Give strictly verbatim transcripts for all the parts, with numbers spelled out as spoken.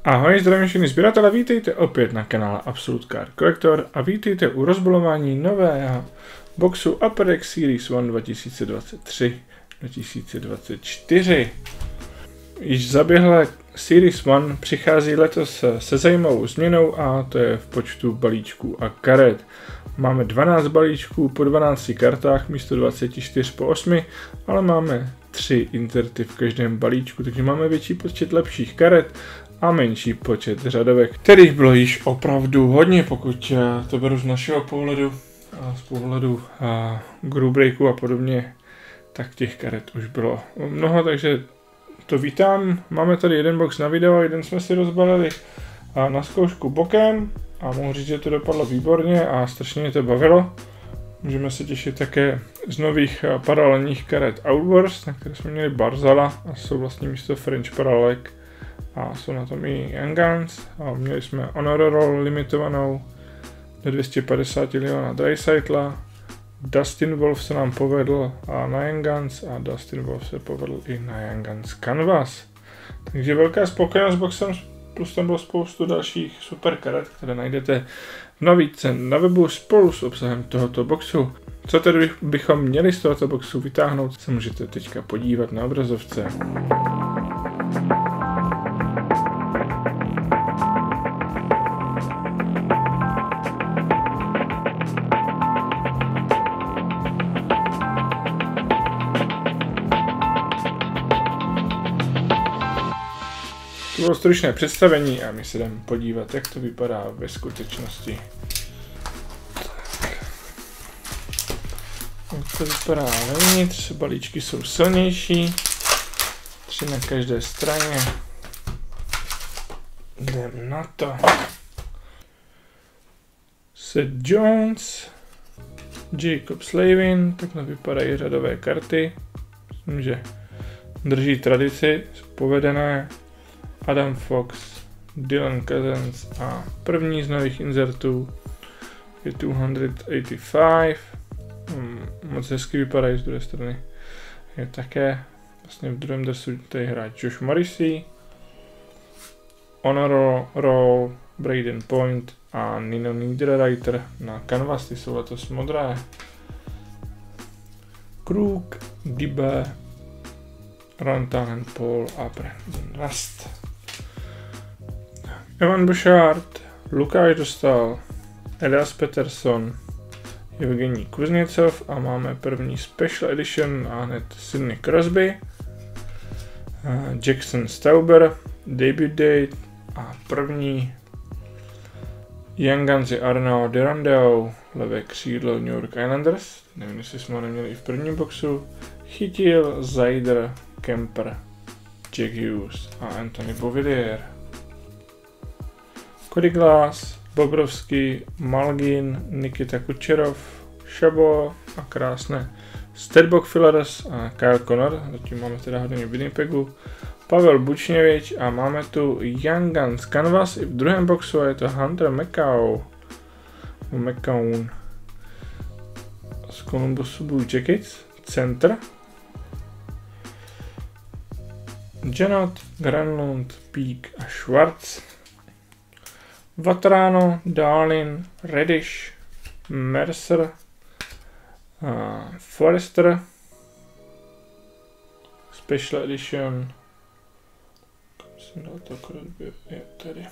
Ahoj, zdravím všechny sběratele, vítejte opět na kanále Absolute Card Collector a vítejte u rozbalování nového boxu Upper Deck Series one dva tisíce dvacet tři dva tisíce dvacet čtyři. Již zaběhlé Series one přichází letos se zajímavou změnou a to je v počtu balíčků a karet. Máme dvanáct balíčků po dvanácti kartách místo dvacet čtyři po osmi, ale máme tři inserty v každém balíčku, takže máme větší počet lepších karet a menší počet řadovek, kterých bylo již opravdu hodně, pokud to beru z našeho pohledu a z pohledu a group breaku a podobně, tak těch karet už bylo mnoho, takže to vítám. Máme tady jeden box na video, jeden jsme si rozbalili a na zkoušku bokem a mohu říct, že to dopadlo výborně a strašně mě to bavilo. Můžeme se těšit také z nových paralelních karet Outwars, na které jsme měli Barzala a jsou vlastně místo French paralelek. A jsou na tom i Young Guns a měli jsme Honor Roll limitovanou do dvě stě padesát Leona Draisaitl'a. Dustin Wolf se nám povedl a na Young Guns a Dustin Wolf se povedl i na Young Guns Canvas. Takže velká spokojenost s boxem, plus tam bylo spoustu dalších super karet, které najdete v nabídce na webu spolu s obsahem tohoto boxu. Co tedy bychom měli z tohoto boxu vytáhnout, se můžete teďka podívat na obrazovce. To bylo stručné představení a my se jdeme podívat, jak to vypadá ve skutečnosti. Jak to vypadá vevnitř, balíčky jsou silnější, tři na každé straně. Jdeme na to. Seth Jones, Jacob Slavin, takhle vypadají řadové karty. Myslím, že drží tradici, jsou povedené. Adam Fox, Dylan Cousins a první z nových insertů je dvě stě osmdesát pět. Hmm, moc hezky vypadají z druhé strany. Je také vlastně v druhém dresu tady hraje Josh Morrissey, Honor Roll, Braden Point a Nino Niederreiter na Canvas, ty jsou letos modré. Krug, Dibbe, Rantanen Paul a Brandon Rust. Evan Bouchard, Lukáš Dostal, Elias Pettersson, Evgenij Kuzněcov a máme první Special Edition a hned Sidney Crosby, Jackson Stauber, Debut Date a první Young Guns Arnaud Durandeu, levé křídlo New York Islanders, nevím, jestli jsme ho neměli i v prvním boxu, Chytil, Zajder, Kemper, Jack Hughes a Anthony Beauvillier. Cody Glass, Bobrovský, Malgin, Nikita Kucherov, Šabo a krásné Statbox Fillers a Kyle Connor, zatím máme teda hodně Winnipegu, Pavel Bučněvič a máme tu Young Guns Canvas i v druhém boxu a je to Hunter McCown, McCown z Columbus Blue Jackets, center, Janot, Granlund, Peak a Schwartz. Vatrano, Darlin, Reddish, Mercer, uh, Forrester, Special Edition, jsem dal to krátce, je tady.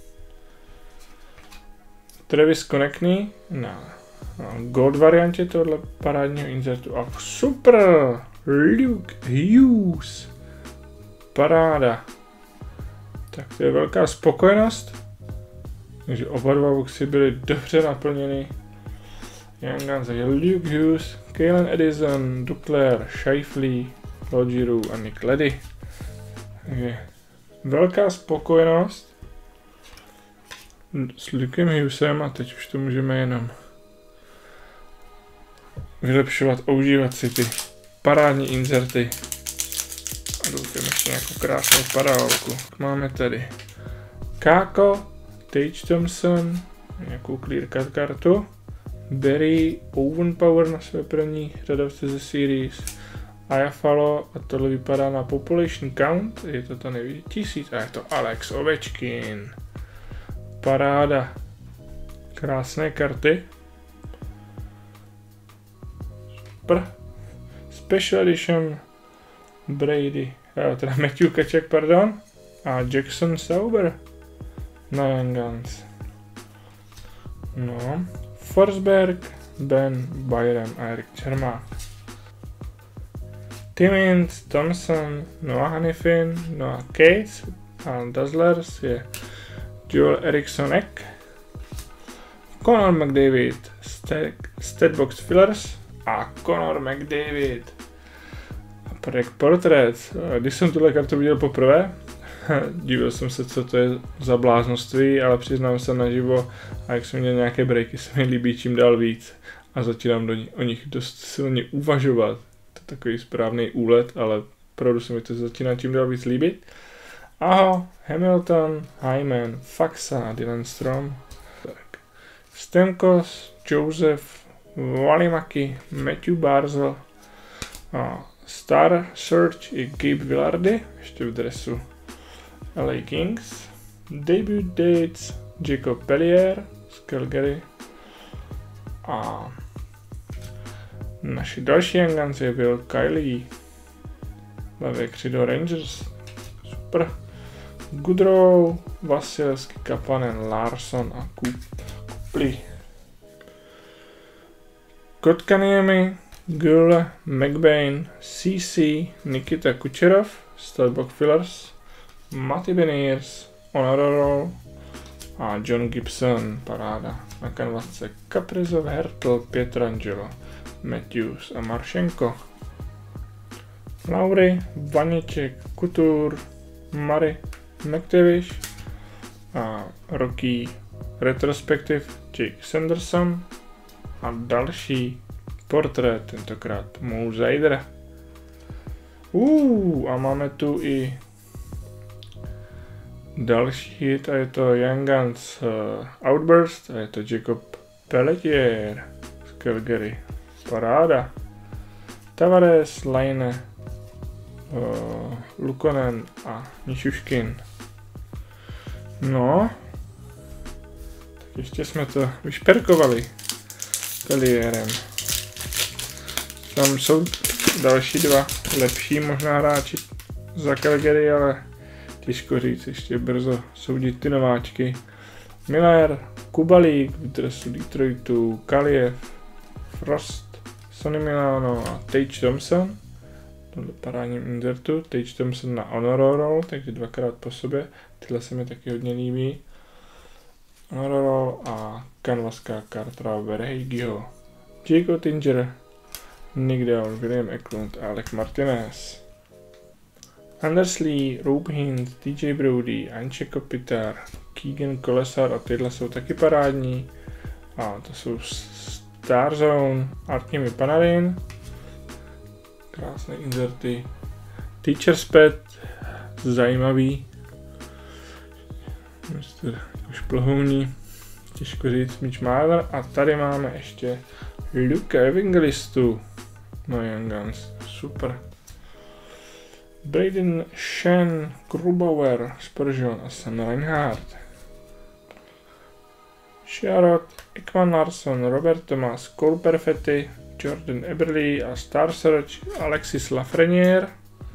Travis Konechny na, na Gold variantě tohle parádního insertu a super, Luke Hughes, paráda. Tak to je velká spokojenost. Takže oba dva boxy byly dobře naplněny. Young Guns je Luke Hughes, Kalen Edison, Duclair, Scheifele, Logiru a Nick Leddy. Takže velká spokojenost s Lukem Hughesem a teď už to můžeme jenom vylepšovat a užívat si ty parádní inserty. A doufám ještě nějakou krásnou paralelku. Máme tady Káko, Tage Thompson, nějakou clear cut kartu, Barry Owen Power na své první řadovce ze series, Iafallo a tohle vypadá na population count, je to to nejvíc tisíc a je to Alex Ovečkin. Paráda. Krásné karty. Super. Special Edition Brady, jo, teda Matthew Tkachuk, pardon, a Jackson Sauber na Young Guns. No, Forsberg, Ben Byram a Erik Čermák. Timmins, Thompson, Noah Hanifin, Noah Cates a Dazzlers je Joel Erikssonek. Connor McDavid, Statbox Fillers a Connor McDavid. Projekt Portrait. Když jsem tuhle kartu viděl poprvé, divil jsem se, co to je za bláznovství, ale přiznám se naživo, a jak jsem měl nějaké breaky, se mi líbí čím dál víc a začínám do ní, o nich dost silně uvažovat. To je takový správný úlet, ale opravdu se mi to začíná čím dál víc líbit. Aho, Hamilton, Hyman, Faxa, Dylan Strom, tak. Stamkos, Joseph, Valimaki, Matthew Barzal a Star Search i Gabe Vilardi, ještě v dresu L A Kings. Debut dates Jacob Pellier z Calgary. A naši další Young Guns je byl Kylie. Levé křídlo Rangers. Super. Goodrow, Vasilevský, Kapanen, Larson a Kupli. Kotkaniemi, Gull, McBain, C C, Nikita Kucherov, Starbuck Fillers, Matty Beniers, Honoraro a John Gibson, paráda. Na kanvasce Kaprizov, Hertl, Pietrangelo, Matthews a Marchenko. Laury, Vaněček, Couture, Murray, McTavish a Rocky Retrospective Jake Sanderson a další portrét, tentokrát Mo Seider. Uh, a máme tu i další hit a je to Young Guns uh, Outburst a je to Jacob Pelletier z Calgary. Paráda. Tavares, Laine, uh, Lukonen a Nišuškin. No, tak ještě jsme to vyšperkovali Pellierem. Tam jsou další dva lepší možná hráči za Calgary, ale těžko říct, ještě brzo soudit ty nováčky. Miller, Kubalík v dresu Detroitu, Kaliev, Frost, Sonny Milano a Tage Thompson. Tohle parádním insertu, Tage Thompson na Honor Roll, takže dvakrát po sobě. Tyhle se mi taky hodně líbí. Honor Roll a kanvaská karta Verheigiho. Jake Ottinger, Nick Dowell, William Eklund a Alec Martinez. Anders Lee, Rope Hint, T J Brody, Anče Kopitar, Keegan Kolesar a tyhle jsou taky parádní. A to jsou Starzone, Artemi Panarin. Krásné inserty. Teacher's Pet, zajímavý. mister Šplhouní, těžko říct, Mitch Marner. A tady máme ještě Luka Evangelistu na Young Guns, super. Braden Shen, Grubauer, Spurgeon a Sam Reinhardt. Sherrod, Ekman Larson, Robert Thomas, Cole Perfetti, Jordan Eberle a Star Search, Alexis Lafreniere.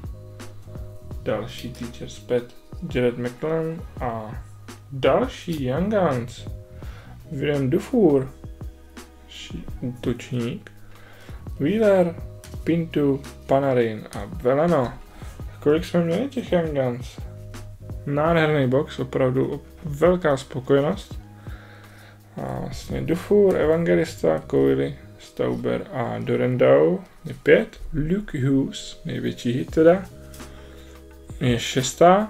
Další Teacher's Pet, Jared McClellan a další Young Guns, William Dufour, útočník, Wheeler, Pintu, Panarin a Veleno. Kolik jsme měli těch Young Guns? Nádherný box, opravdu velká spokojenost. A vlastně Dufour, Evangelista, Coily, Stauber a Dorendau je pět. Luke Hughes, největší hit teda, je šestá.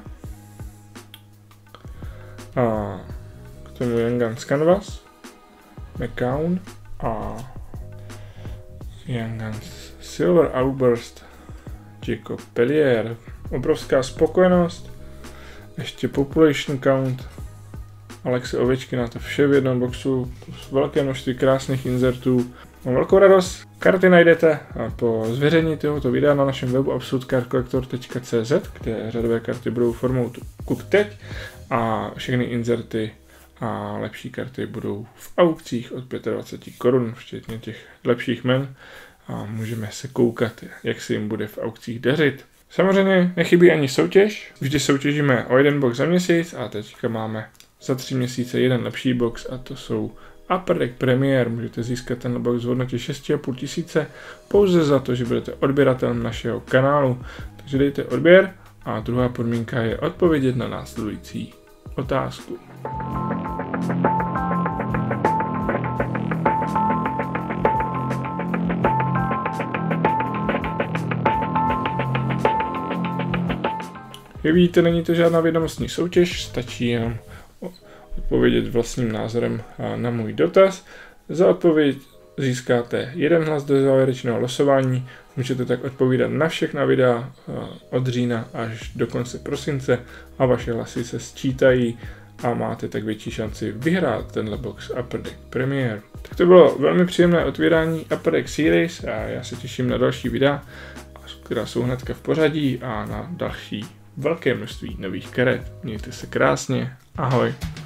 A k tomu Young Guns Canvas, McCown a Young Guns Silver Outburst, Jacob Pellier. Obrovská spokojenost, ještě population count, Alexi Ovečky na to vše v jednom boxu, velké množství krásných insertů Mám velkou radost. Karty najdete po zveřejnění tohoto videa na našem webu absolute card collector tečka cé zet, kde řadové karty budou formou kup teď a všechny inzerty a lepší karty budou v aukcích od dvacet pět korun, včetně těch lepších men, a můžeme se koukat, jak se jim bude v aukcích dařit. Samozřejmě nechybí ani soutěž, vždy soutěžíme o jeden box za měsíc a teďka máme za tři měsíce jeden lepší box a to jsou Upper Deck Premier. Můžete získat ten box v hodnotě šest a půl tisíce pouze za to, že budete odběratelem našeho kanálu. Takže dejte odběr a druhá podmínka je odpovědět na následující otázku. Jak vidíte, není to žádná vědomostní soutěž, stačí jenom odpovědět vlastním názorem na můj dotaz. Za odpověď získáte jeden hlas do závěrečného losování, můžete tak odpovídat na všechna videa od října až do konce prosince a vaše hlasy se sčítají a máte tak větší šanci vyhrát tenhle box Upper Deck Premier. Tak to bylo velmi příjemné otvírání Upper Deck Series a já se těším na další videa, která jsou hnedka v pořadí, a na další velké množství nových karet. Mějte se krásně, ahoj.